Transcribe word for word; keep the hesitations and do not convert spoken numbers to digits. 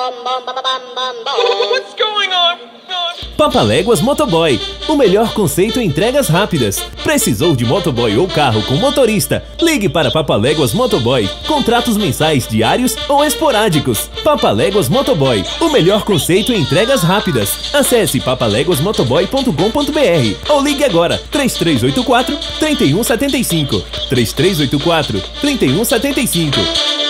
What's going on? Papaléguas Motoboy, o melhor conceito em entregas rápidas. Precisou de motoboy ou carro com motorista? Ligue para Papaléguas Motoboy. Contratos mensais, diários ou esporádicos. Papaléguas Motoboy, o melhor conceito em entregas rápidas. Acesse papaléguas motoboy ponto com ponto br ou ligue agora três três oito quatro, três um sete cinco. três três oito quatro, três um sete cinco.